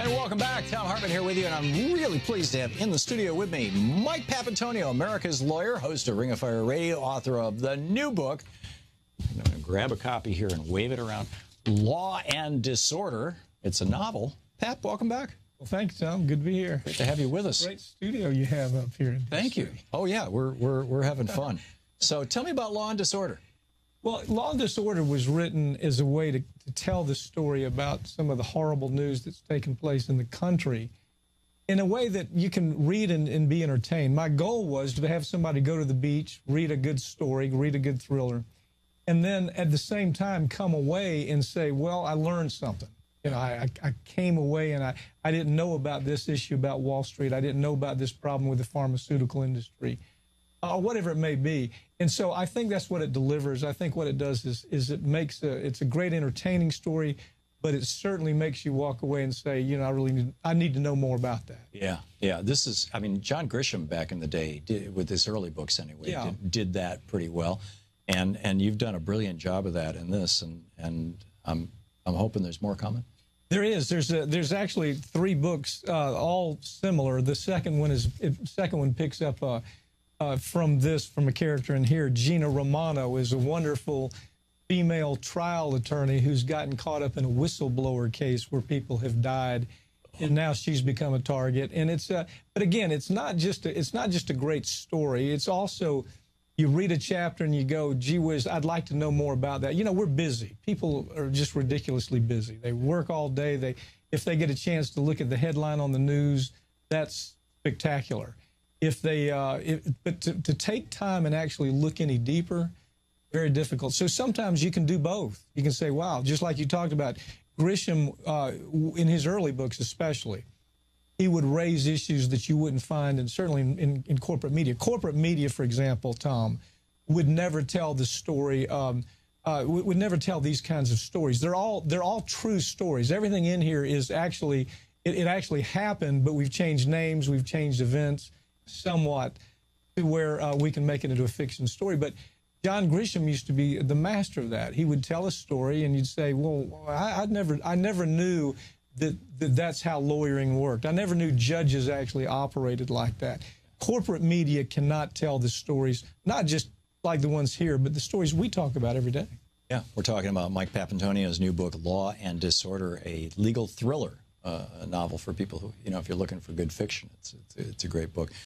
And welcome back. Thom Hartmann here with you, and I'm really pleased to have in the studio with me Mike Papantonio, America's lawyer, host of Ring of Fire Radio, author of the new book. I'm going to grab a copy here and wave it around. Law and Disorder. It's a novel. Pap, welcome back. Well, thanks, Tom. Good to be here. Great to have you with us. Great studio you have up here. Thank you. Oh yeah, we're having fun. So tell me about Law and Disorder. Well, Law and Disorder was written as a way to tell the story about some of the horrible news that's taken place in the country in a way that you can read and be entertained. My goal was to have somebody go to the beach, read a good story, read a good thriller, and then at the same time come away and say, well, I learned something. You know, I came away and I didn't know about this issue about Wall Street. I didn't know about this problem with the pharmaceutical industry, or whatever it may be. And so I think that's what it delivers. I think what it does is it makes it's a great entertaining story, but it certainly makes you walk away and say, you know, I need to know more about that. Yeah, yeah. This is, I mean, John Grisham back in the day, with his early books anyway, did that pretty well. And you've done a brilliant job of that in this, and I'm hoping there's more coming. There is. There's actually 3 books, all similar. The second one picks up from a character in here. Gina Romano is a wonderful female trial attorney who's gotten caught up in a whistleblower case where people have died, and now she's become a target. And it's but again, it's not just a great story. It's also, you read a chapter and you go, gee whiz, I'd like to know more about that. You know, we're busy. People are just ridiculously busy. They work all day. If they get a chance to look at the headline on the news, that's spectacular. But to take time and actually look any deeper, very difficult. So sometimes you can do both. You can say, wow, just like you talked about, Grisham, in his early books especially, he would raise issues that you wouldn't find, and certainly in corporate media. Corporate media, for example, Tom, would never tell the story, would never tell these kinds of stories. They're all true stories. Everything in here is actually, it actually happened, but we've changed names, we've changed events somewhat to where we can make it into a fiction story. But John Grisham used to be the master of that. He would tell a story, and you'd say, well, I never knew that's how lawyering worked. I never knew judges actually operated like that. Corporate media cannot tell the stories, not just like the ones here, but the stories we talk about every day. Yeah, we're talking about Mike Papantonio's new book, Law and Disorder, a legal thriller, a novel for people who, you know, if you're looking for good fiction, it's a great book.